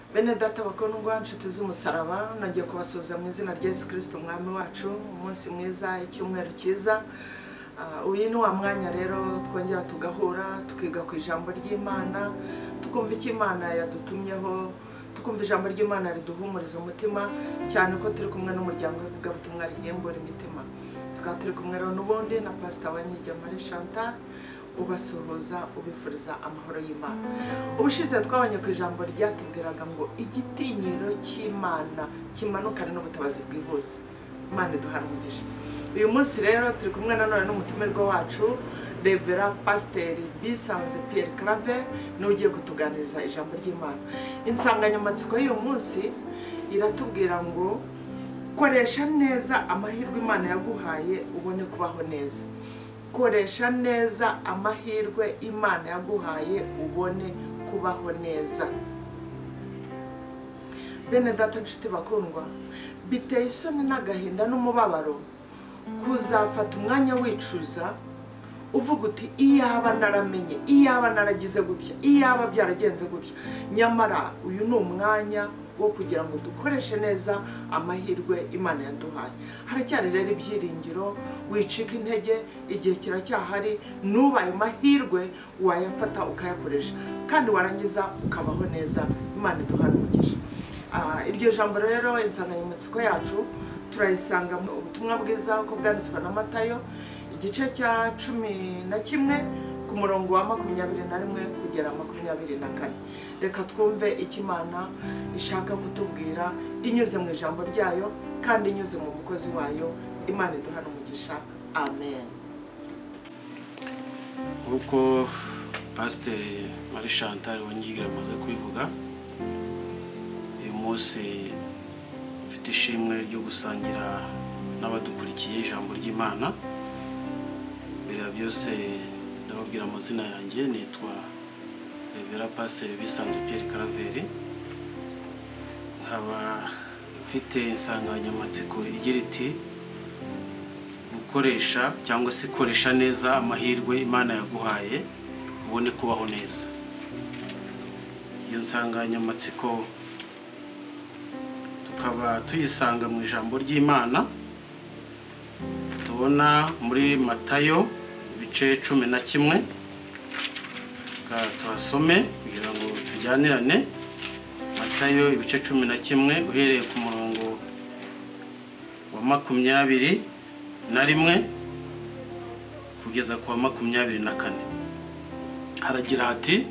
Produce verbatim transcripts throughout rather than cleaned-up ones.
Bene data bakundwa nshuti z'umusaraba nagiye kubasuhuza mu izina rya Yesu Kristo umwami wacu umunsi mwiza icyumweru cyiza. Uyu ni wa mwanya rero twongera tugahura tukiga ku ijambo ry'Imana tukumva icyo Imana yadutumyeho tukumva ijambo ry'Imana riduhumuriza umutima cyane ko turi kumwe n'umuryango w'ivuga butumwa Rinyembura imitima. Tukaba turi kumwe rero n'ubundi na Pastor Wanyige Marie Chantal ubasuhuza ubifuriza amahoro y'Imana. Ubushize twabanye ku ijambo ryatubwiraga ngo igitinyiro cy'Imana kimanukane n'ubutabazi bwihuse. Imana iduhana umugisha. Uyu munsi rero turi kumwe na none n'umutumirwa wacu Reverend Pastor Bisanze Pierre Claver niwe ugiye kutuganiriza ijambo ry'Imana. Insanganyamatsiko y'uyu munsi iratubwira ngo koresha neza amahirwe Imana yaguhaye ubone kubaho neza. Koresha neza amahirwe Imana yaguhaye ubone kubaho neza. Bene data nshuti bakundwa, biteye isoni n'agahinda n'umubabaro kuzafata umwanya wicuza uvuga uti iyaba naramenye, iyaba naragize gutya, iyaba byaragenze gutya. Nyamara uyu ni umwanya wo kugira ngo dukoreshe neza amahirwe Imana yaduhaye. Haracyari rero ibyiringiro, wicika intege, igihe kiracyahari, nubaye amahirwe wayafata ukayakoresha kandi warangiza ukabaho neza. Imana iduhana umugisha. Ah, iryo jambo rero insanganyamatsiko yacu turayisanga mu butumwa bwiza uko bwanditswe na Matayo igice cya cumi na kimwe ku murongo wa makumyabiri na rimwe kugera makumyabiri na kane. Reka twumve icyo Imana ishaka kutubwira inyuze mu ijambo ryayo kandi inyuze mu mukozi wayo. Imana iduhana umugisha. Amen. Uko Pastor Marie Chantal Wanyige amaze kubivuga, uyu munsi mfite ishimwe ryo gusangira n'abadukurikiye ijambo ry'Imana. Mbere ya byose ndababwira amazina yanjye, nitwa Reverend Pastor Bisanze Pierre Claver. Nkaba mfite insanganyamatsiko igira iti gukoresha cyangwa se koresha neza amahirwe Imana yaguhaye ubone kubaho neza. Iyo nsanganyamatsiko tukaba tuyisanga mu ijambo ry'Imana tubona muri Matayo ibice cumi na kimwe. Tuhasome kugira ngo tujyanirane. Matayo ibice cumi na kimwe uhereye ku murongo wa makumyabiri na rimwe kugeza ku wa makumyabiri na kane. Haragira hati,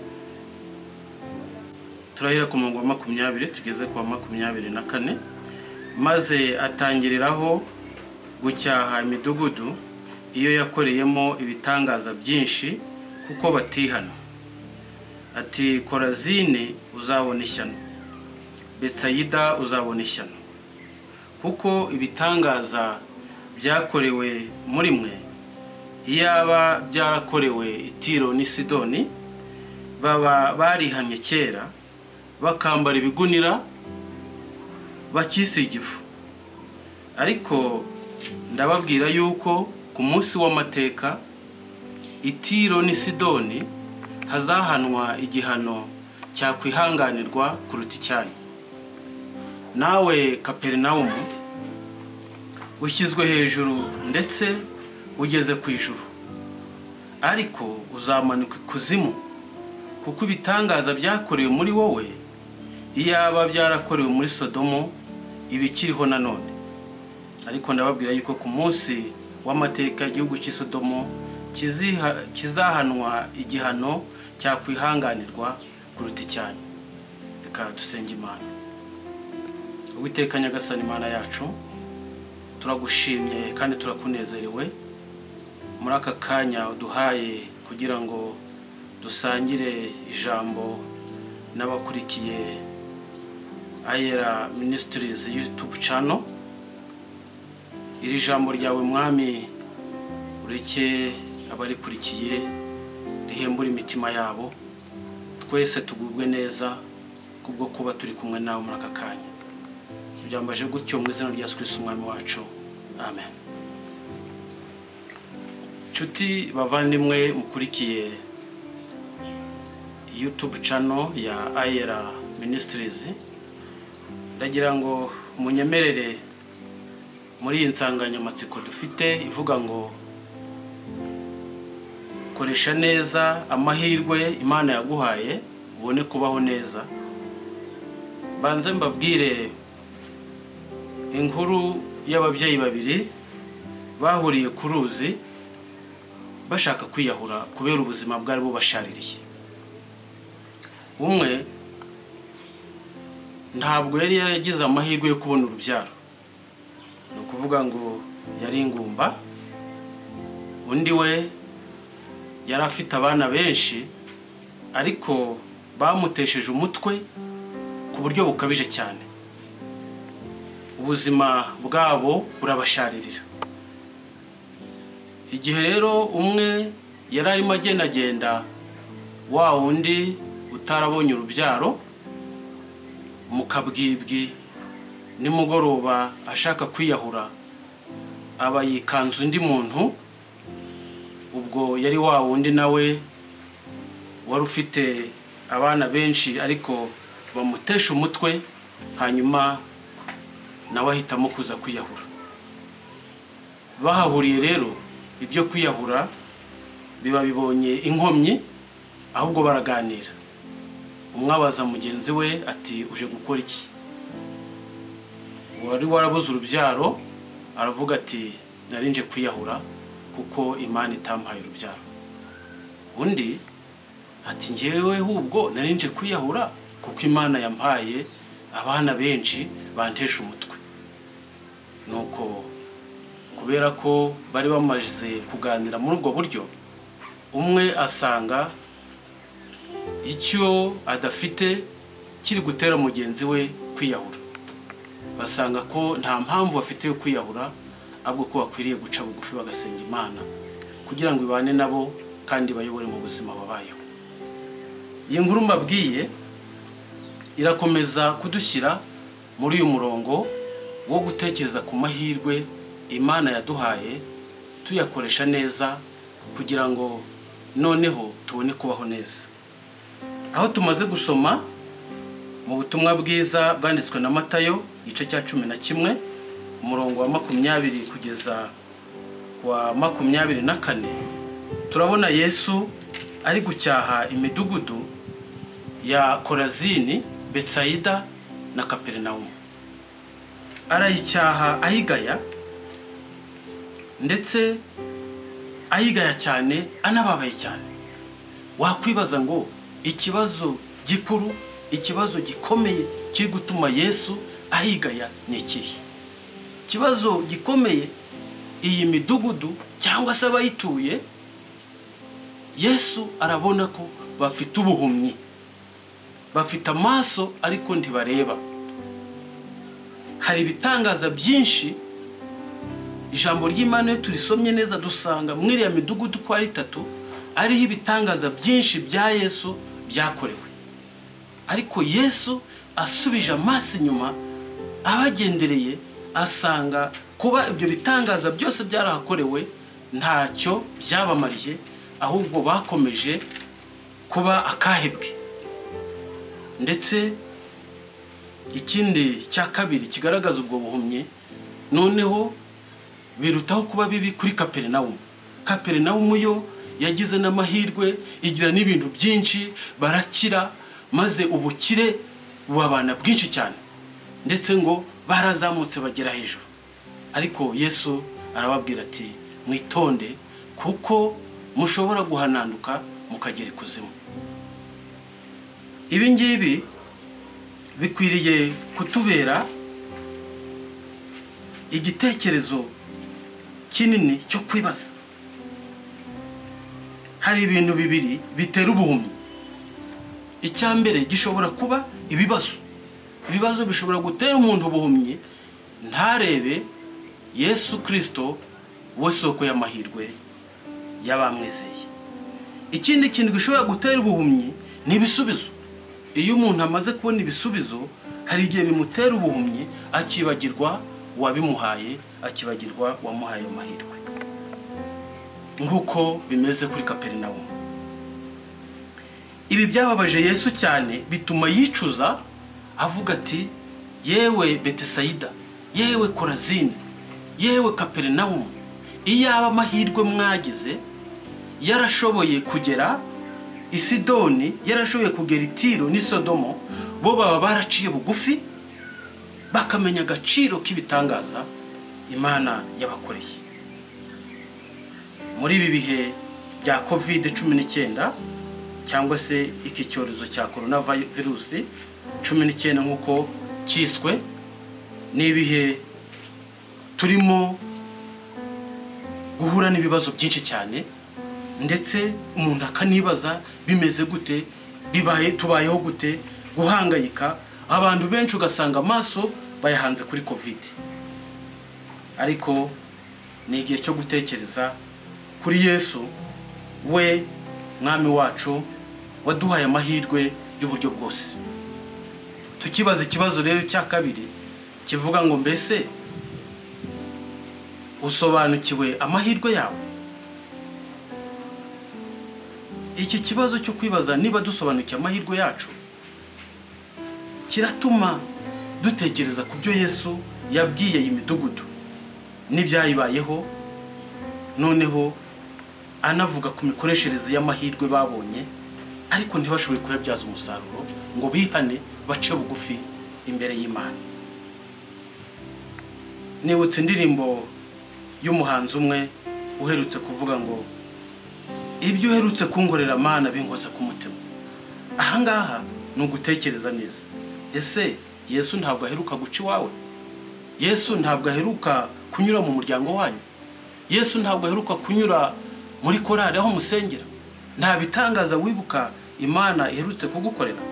turahera ku murongo wa makumyabiri tugeze ku wa makumyabiri na kane. Maze atangiriraho gucyaha imidugudu iyo yakoreyemo ibitangaza byinshi kuko batihana. Ati, Korazine uzabona ishyano, Betsayida uzabona ishyano, kuko ibitangaza byakorewe muri mwe iyaba byarakorewe i Tiro n'i Sidoni, baba barihamye kera bakambara ibigunira bakisiga ifu. Ariko ndababwira yuko ku munsi w'amateka i Tiro n'i Sidoni hazahanwa igihano cyakwihanganirwa kuruta icyanyu. Nawe Kaperinawumu ushyizwe hejuru ndetse ugeze ku ijuru, ariko uzamanuka ikuzimu, kuko ibitangaza byakorewe muri wowe iyaba byarakorewe muri Sodomo ibikiriho nanone. Ariko ndababwira yuko ku munsi w'amateka igihugu cy'i Sodomo kizahanwa igihano cyakwihanganirwa kuruta icyanyu. Reka dusenge Imana. Uwiteka Nyagasani Imana yacu, turagushimye kandi turakunezerewe muri aka kanya uduhaye kugira ngo dusangire ijambo n'abakurikiye Ayera Ministries YouTube channel. Iri jambo ryawe Mwami ureke abarikurikiye rihembura imitima yabo, twese tugubwe neza kubwo kuba turi kumwe nawe muri aka kanya. Byambaje gutyo mu izina rya Yesu Kristo umwami wacu. Amen. Nshuti bavandimwe mukurikiye YouTube channel ya Ayera Ministries. Ndagira ngo munyemerere muri iyi nsanganyamatsiko dufite ivuga ngo koresha neza amahirwe Imana yaguhaye ubone kubaho neza. Banze mbabwire inkuru y'ababyeyi babiri bahuriye ku ruzi bashaka kwiyahura kubera ubuzima bwari bubashaririye. Umwe ntabwo yari yaragize amahirwe yo kubona urubyaro, no kuvuga ngo yari ingumba. Undi we yari afite abana benshi ariko bamutesheje umutwe ku buryo bukabije cyane. Ubuzima bwabo burabasharirira. Igihe rero umwe yari arimo agenda agenda, wa wundi utarabonye urubyaro mu kabwibwi nimugoroba ashaka kwiyahura, aba yikanze undi muntu. Ubwo yari wa wundi nawe wari ufite abana benshi ariko bamutesha umutwe, hanyuma nawe ahitamo kuza kwiyahura. Bahahuriye rero ibyo kwiyahura biba bibonye inkomyi, ahubwo baraganira. Umwe abaza mugenzi we ati uje gukora iki? Wari warabuze urubyaro aravuga ati narinje kwiyahura kuko Imana itampaye urubyaro. Undi ati njyewe hubwo narinje kwiyahura kuko Imana yampaye abana benshi bantesha umutwe. Nuko kubera ko bari bamaze kuganira muri ubwo buryo, umwe asanga icyo adafite kiri gutera mugenzi we kwiyahura. Basanga ko nta mpamvu afite yo kwiyahura, ahubwo ko bakwiriye guca bugufi bagasenga Imana kugira ngo ibane nabo kandi bayobore mu buzima babayeho. Iyi nkuru mbabwiye irakomeza kudushyira muri uyu murongo wo gutekereza ku mahirwe Imana yaduhaye, tuyakoresha neza kugira ngo noneho tubone kubaho neza. Aho tumaze gusoma mu butumwa bwiza bwanditswe na Matayo igice cya cumi na kimwe umurongo wa makumyabiri kugeza wa makumyabiri na kane, turabona Yesu ari gucyaha imidugudu ya Korazini, Betsaida na Kaperinaumu. Arayicyaha ayigaya, ndetse ayigaya cyane, anababaye cyane. Wakwibaza ngo ikibazo gikuru, ikibazo gikomeye kiri gutuma Yesu ayigaya ni ikihe? Ikibazo gikomeye iyi midugudu cyangwa se abayituye, Yesu arabona ko bafite ubuhumyi, bafite amaso ariko ntibareba. Hari ibitangaza byinshi ijambo ry'Imana iyo turisomye neza dusanga muri ya midugudu ko ari itatu ariho ibitangaza byinshi bya Yesu byakorewe. Ariko Yesu asubije amaso inyuma, abagendereye, asanga kuba ibyo bitangaza byose byarahakorewe ntacyo byabamariye, ahubwo bakomeje kuba akahebwe. Ndetse ikindi cya kabiri kigaragaza ubwo buhumye, noneho birutaho kuba bibi kuri Kaperinaumu. Kaperinaumu yo yagize n'amahirwe, igira n'ibintu byinshi, barakira, maze ubukire bubabana bwinshi cyane, ndetse ngo barazamutse bagera hejuru. Ariko Yesu arababwira ati mwitonde kuko mushobora guhananduka mukagera ikuzimu. Ibi ngibi bikwiriye kutubera igitekerezo kinini cyo kwibaza. Hari ibintu bibiri bitera ubuhumyi. Icyambere gishobora kuba ibibazo. Ibibazo bishobora gutera umuntu ubuhumyi ntarebe Yesu Kristo we soko y'amahirwe y'abamwizeye. Ikindi kintu gishobora gutera ubuhumyi ni ibisubizo. Iyo umuntu amaze kubona ibisubizo, hari igihe bimutera ubuhumyi, akibagirwa wabimuhaye, akibagirwa wamuhaye amahirwe. Nk'uko bimeze kuri Kaperinaumu. Ibi byababaje Yesu cyane, bituma yicuza avuga ati yewe Betesayida, yewe Korazine, yewe Kaperinawumu, iyaba amahirwe mwagize yarashoboye kugera i Sidoni, yarashoboye kugera i Tiro n'i Sodomo, bo baba baraciye bugufi bakamenya agaciro k'ibitangaza Imana yabakoreye. Muri ibi bihe bya covid cumi n'icyenda cyangwa se iki cyorezo cya coronavirus cumi n'icyenda nk'uko cyiswe, ni ibihe turimo guhura n'ibibazo byinshi cyane, ndetse umuntu akanibaza bimeze gute, bibaye tubayeho gute, guhangayika. Abantu benshi ugasanga amaso bayahanze kuri covid, ariko ni igihe cyo gutekereza kuri Yesu, we mwami wacu waduhaye amahirwe y'uburyo bwose. Tukibaza ikibazo rero cya kabiri kivuga ngo mbese usobanukiwe amahirwe yawe? Iki kibazo cyo kwibaza niba dusobanukiye amahirwe yacu kiratuma dutekereza ku byo Yesu yabwiye imidugudu n'ibyayibayeho, noneho anavuga ku mikoreshereze y'amahirwe babonye ariko ntibashoboye kuyabyaza umusaruro ngo bihane bace bugufi imbere y'Imana. Nibutse indirimbo y'umuhanzi umwe uherutse kuvuga ngo ibyo uherutse kunkorera Mana binkoze ku mutima. Ahangaha ni ugutekereza neza, ese Yesu ntabwo aheruka guca iwawe? Yesu ntabwo aheruka kunyura mu muryango wanyu? Yesu ntabwo aheruka kunyura muri korari aho musengera? Nta bitangaza wibuka Imana iherutse kugukorera?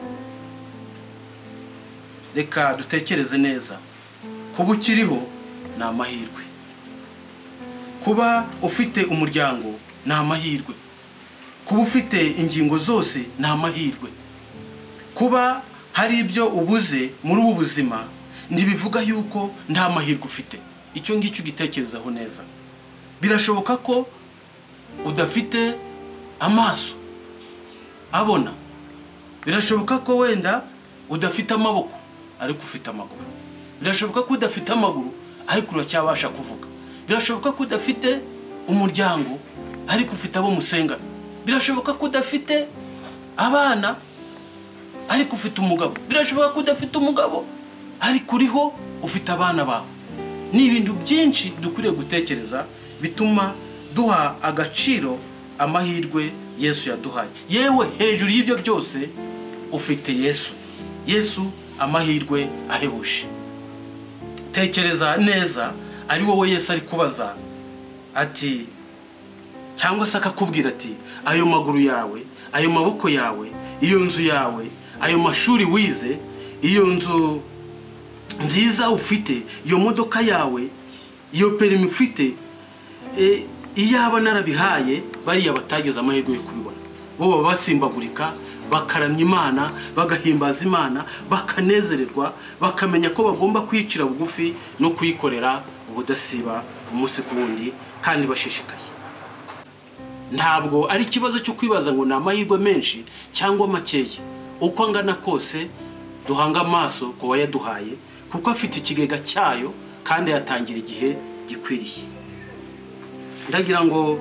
Reka dutekereze neza. Kuba ukiriho ni amahirwe, kuba ufite umuryango ni amahirwe, kuba ufite ingingo zose ni amahirwe, kuba hari ibyo ubuze muri ubu buzima ntibivuga yuko nta mahirwe ufite. Icyo ngicyo ugitekerezaho neza. Birashoboka ko udafite amaso abona, birashoboka ko wenda udafite amaboko ariko ufite amaguru, birashoboka ko udafite amaguru ariko uracyabasha kuvuga, birashoboka ko udafite umuryango ariko ufite abo musenga, birashoboka ko udafite abana ariko ufite umugabo, birashoboka ko udafite umugabo ariko uriho ufite abana bawe. Ni ibintu byinshi dukwiriye gutekereza bituma duha agaciro amahirwe Yesu yaduhaye. Yewe hejuru y'ibyo byose ufite Yesu, Yesu amahirwe ahebuje. Tekereza neza, ari wowe Yesu ari kubaza ati, cyangwa se akakubwira ati, ayo maguru yawe, ayo maboko yawe, iyo nzu yawe, ayo mashuri wize, iyo nzu nziza ufite, iyo modoka yawe, iyo perimi ufite, e, iyaba narabihaye bariya batageze amahirwe yo kubibona. Bo baba basimbagurika, bakaramya Imana, bagahimbaza Imana, bakanezererwa, bakamenya ko bagomba kwicira bugufi no kuyikorera ubudasiba umunsi ku wundi kandi bashishikaye. Ntabwo ari ikibazo cyo kwibaza ngo ni amahirwe menshi cyangwa makeya. Uko angana kose duhanga amaso ku wayaduhaye, kuko afite ikigega cyayo kandi yatangira igihe gikwiriye. Ndagira ngo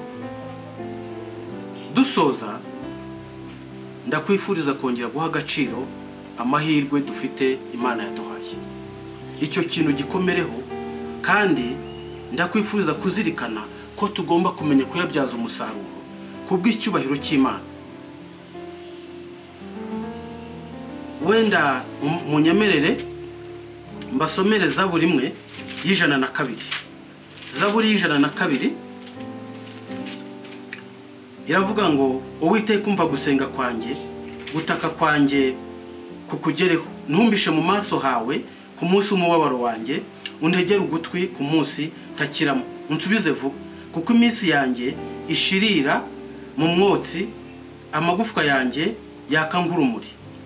dusoza ndakwifuriza kongera guha agaciro amahirwe dufite Imana yaduhaye. Icyo kintu gikomereho, kandi ndakwifuriza kuzirikana ko tugomba kumenya kuyabyaza umusaruro kubw'icyubahiro cy'Imana. Wenda munyemerere mbasomere Zaburi imwe y'ijana na kabiri. Zaburi y'ijana na kabiri iravuga ngo, Uwiteka umva gusenga kwanjye, gutaka kwanjye kukugereho. Ntumbishe mu maso hawe ku munsi w'umubabaro wanjye, untegere ugutwi ku munsi ntakiramo. Unsubize vuba, kuko iminsi yanjye ishirira mu mwotsi, amagufwa yanjye yaka nk'urumuri.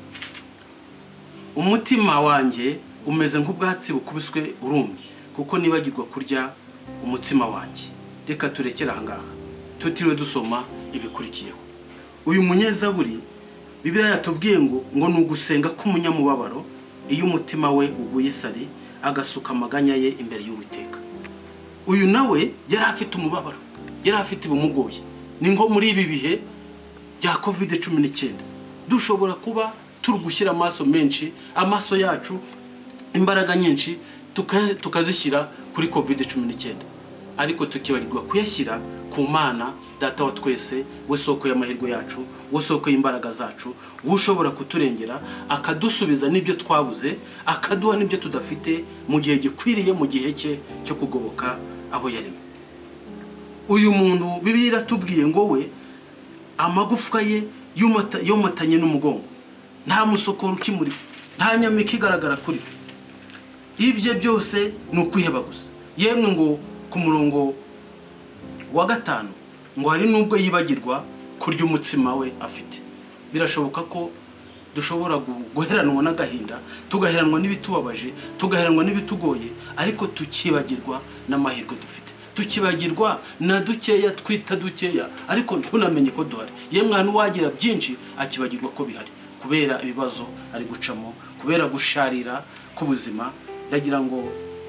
Umutima wanjye umeze nk'ubwatsi bukubiswe urumye, kuko nibagirwa kurya umutsima wanjye. Reka turekere aha ngaha tutiriwe dusoma ibikurikiyeho. Uyu munyezaburi Bibiliya yatubwiye ngo ngo ni ugusenga k'umunyamubabaro iyo umutima we uguye isari agasuka amaganya ye imbere y'Uwiteka. Uyu nawe yari afite umubabaro, yari afite ibumugoye. Ni ngo muri ibi bihe bya covid cumi n'icyenda dushobora kuba turi gushyira amaso menshi, amaso yacu imbaraga nyinshi tukazishyira kuri covid cumi n'icyenda, ariko tukibagirwa kuyashyira ku Mana Data wa twese, we soko y'amahirwe yacu, we soko y'imbaraga zacu, ushobora kuturengera akadusubiza n'ibyo twabuze, akaduha n'ibyo tudafite mu gihe gikwiriye, mu gihe cye cyo kugoboka aho yarimo. Uyu muntu Bibiliya iratubwiye ngo we amagufwa ye yomatanye n'umugongo, nta musokoro ukimuri, nta nyamika igaragara kuri. Ibyo byose ni ukwiheba gusa. Yemwe ngo ku murongo wa gatanu ngo hari nubwo yibagirwa kurya umutsima we afite. Birashoboka ko dushobora guheranwa n'agahinda, tugaheranwa n'ibitubabaje, tugaheranwa n'ibitugoye, ariko tukibagirwa n'amahirwe dufite, tukibagirwa na dukeya twita dukeya, ariko ntunamenye ko duhari. Yemwe n'uwagira byinshi akibagirwa ko bihari kubera ibibazo ari gucamo, kubera gusharira k'ubuzima. Ndagira ngo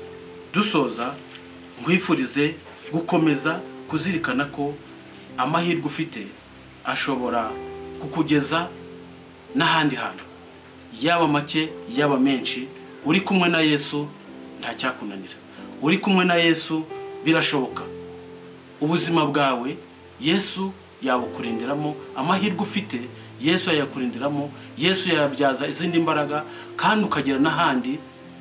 dusoza nkwifurize gukomeza kuzirikana ko amahirwe ufite ashobora kukugeza n'ahandi hantu, yaba make yaba menshi. Uri kumwe na Yesu nta cyakunanira, uri kumwe na Yesu birashoboka. Ubuzima bwawe Yesu yabukurindiramo, amahirwe ufite Yesu yayakurindiramo, Yesu yayabyaza izindi mbaraga, kandi ukagera n'ahandi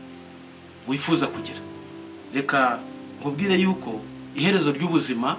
wifuza kugera. Reka nkubwire yuko iherezo ry'ubuzima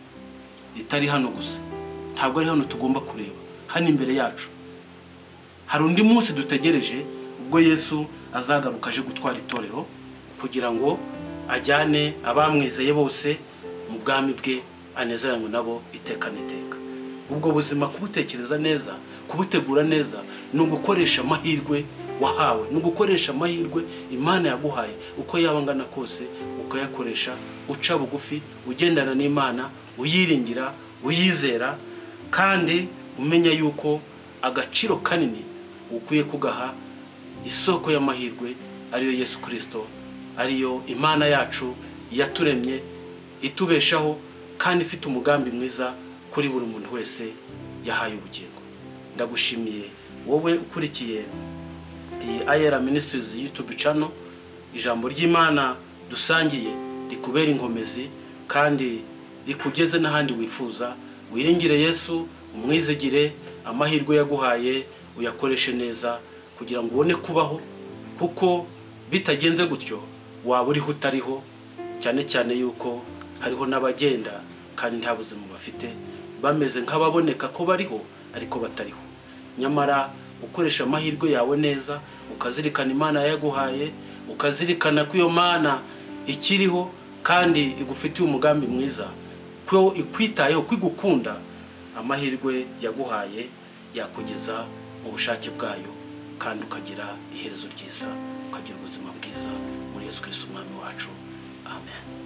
ritari hano gusa, ntabwo ari hano tugomba kureba, hano imbere yacu hari undi munsi dutegereje, ubwo Yesu azagaruka aje gutwara itorero kugira ngo ajyane abamwizeye bose mu bwami bwe, anezeranywe nabo iteka n'iteka. Ubwo buzima kubutekereza neza, kubutegura neza, ni ugukoresha amahirwe wahawe, ni ugukoresha amahirwe Imana yaguhaye uko yaba angana kose, ukayakoresha uca bugufi, ugendana n'Imana, uyiringira, uyizera, kandi umenya yuko agaciro kanini ukwiye kugaha isoko y'amahirwe ariyo Yesu Kristo, ariyo Imana yacu yaturemye, itubeshaho, kandi ifite umugambi mwiza kuri buri muntu wese yahaye ubugingo. Ndagushimiye wowe ukurikiye iyi Ayera Ministries YouTube channel. Ijambo ry'Imana dusangiye rikubera inkomezi kandi rikugeze n'ahandi wifuza. Wiringire Yesu, umwizigire, amahirwe yaguhaye uyakoreshe neza kugira ngo ubone kubaho, kuko bitagenze gutyo waba uriho utariho, cyane cyane yuko hariho n'abagenda kandi nta buzima bafite, bameze nk'ababoneka ko bariho ariko batariho. Nyamara ukoresha amahirwe yawe neza, ukazirikana Imana yaguhaye, ukazirikana ko iyo Mana ikiriho kandi igufitiye umugambi mwiza, ko ikwitayeho, kwigukunda, amahirwe yaguhaye yakugeza mu bushake bwayo, kandi ukagira iherezo ryiza, ukagira ubuzima bwiza muri Yesu Kristo umwami wacu. Amen.